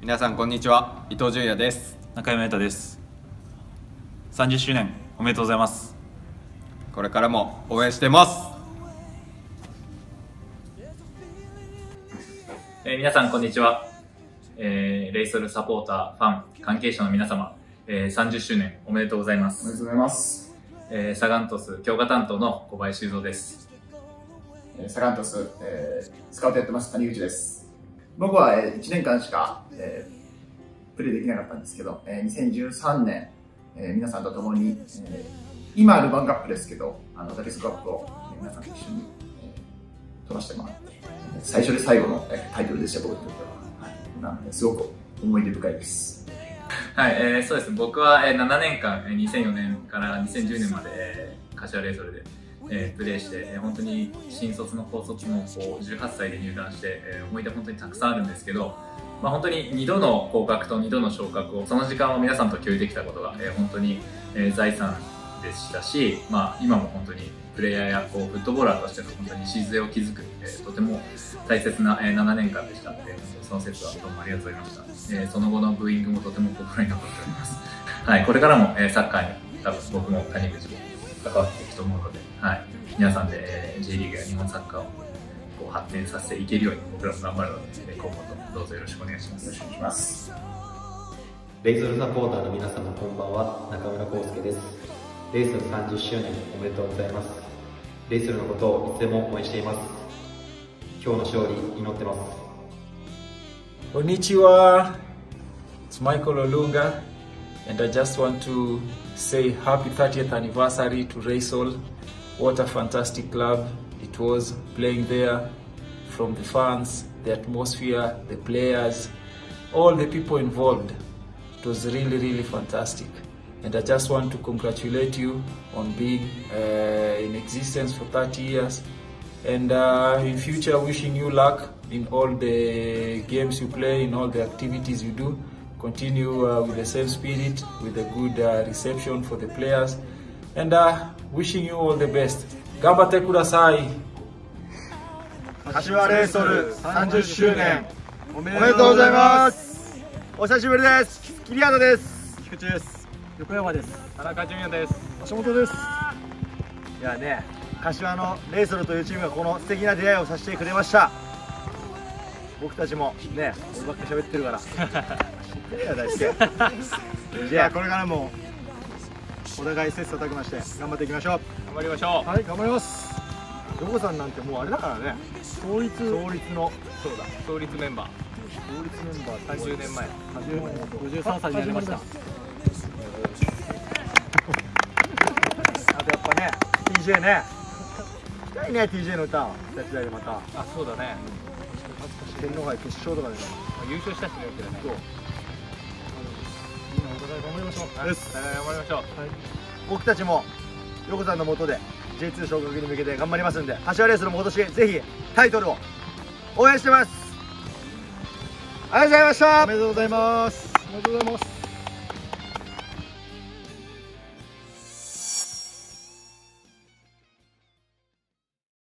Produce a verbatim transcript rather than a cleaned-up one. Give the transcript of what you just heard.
皆さんこんにちは、伊藤純也です。 中山瑛太です。さんじゅっしゅうねんおめでとうございます。 これからも応援してます。 えー、皆さんこんにちは、えー、レイソルサポーター、ファン、関係者の皆様、えー、さんじゅっしゅうねんおめでとうございます。 おめでとうございます。 えー、サガン鳥栖強化担当の小林修造です。 えー、サガン鳥栖、えー、スカウトやってます谷口です。僕は、えー、いちねんかんしか、えー、プレーできなかったんですけど、えー、にせんじゅうさんねん、えー、皆さんと共に、えー、今ルヴァンカップですけど、あのダビスカップを、えー、皆さんと一緒に、えー、取らせてもらって、最初で最後の、えー、タイトルでした、僕にとっては。はい、なのですごく思い出深いです。 はい、えー、そうですね。僕は、えー、ななねんかん、にせんよねんからにせんじゅうねんまで、えー、柏レイソルで、えー、プレーして、えー、本当に新卒の高卒もこうじゅうはっさいで入団して、えー、思い出本当にたくさんあるんですけど、まあ、本当ににどの降格とにどの昇格をその時間を皆さんと共有できたことが、えー、本当に、えー、財産でしたし、まあ、今も本当にプレイヤーやこうフットボーラーとしての本当に礎を築く、えー、とても大切な、えー、ななねんかんでしたので、その説はどうもありがとうございました。えー、その後のブーイングもとても心に残っております。はい、これからも、えー、サッカーに多分僕も谷口も関わっていくと思うので、はい、皆さんで、えー、J リーグや日本サッカーをこう発展させていけるように僕らも頑張るので、今後とどうぞよろしくお願いします。 よろしくお願いします。 レイソルサポーターの皆様こんばんは、中村康介です。レイソルさんじゅっしゅうねんおめでとうございます。レイソルのことをいつでも応援しています。今日の勝利祈ってます。 Konnichiwa, it's Michael Olunga, and I just want to say happy thirtieth anniversary to Reysol. What a fantastic club it was playing there, from the fans, the atmosphere, the players, all the people involved. It was really, really fantastic. And I just want to congratulate you on being uh, in existence for thirty years. And uh, in future, wishing you luck in all the games you play, in all the activities you do. Continue uh, with the same spirit, with a good uh, reception for the players. And uh, wishing you all the best. Gambate kudasai. 柏レイソルさんじゅっしゅうねんおめでとうございます。お久しぶりです。桐畑です。菊池です。横山です。田中純也です。橋本です。いやね、柏のレイソルというチームがこの素敵な出会いをさせてくれました。僕たちもね、俺ばっか喋ってるから知ってるよ大輔。じゃあこれからもお互い切磋琢磨して頑張っていきましょう。頑張りましょう。はい、頑張ります。ヨコさんなんてもうあれだからね、創立創立のそうだ創立メンバー創立メンバーさんじゅうねんまえごじゅうさんさいになりました。あとやっぱね ティージェー ね、聞きたいね ティージェー の歌手伝いでまた。あ、そうだね。天皇杯決勝とかでね優勝した人もいるけどね。そうみんなお互い頑張りましょう。です。頑張りましょう。僕たちもヨコさんの下で ジェイツー 昇格に向けて頑張りますんで、柏レイソルも今年ぜひタイトルを応援してます。ありがとうございました。おめでとうございます。おめでとうございます。